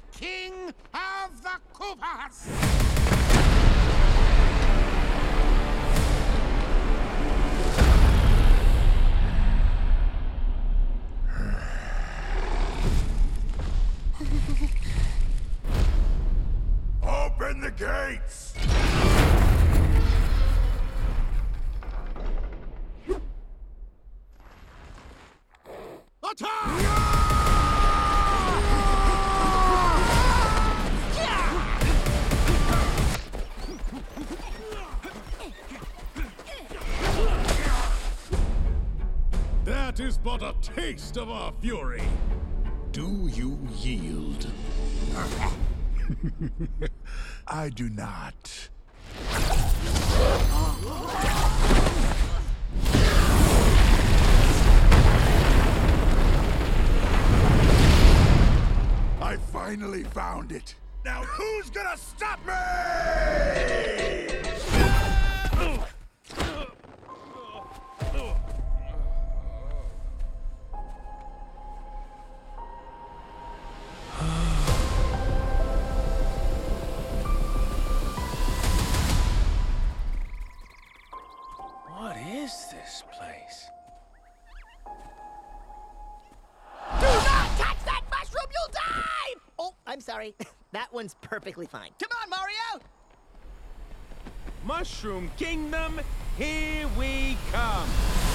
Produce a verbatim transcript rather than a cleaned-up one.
king of the Koopas! Open the gates! That is but a taste of our fury. Do you yield? I do not. I finally found it. Now who's gonna stop me? What is this place? Do not touch that mushroom, you'll die! Oh, I'm sorry. That one's perfectly fine. Come on, Mario! Mushroom Kingdom, here we come!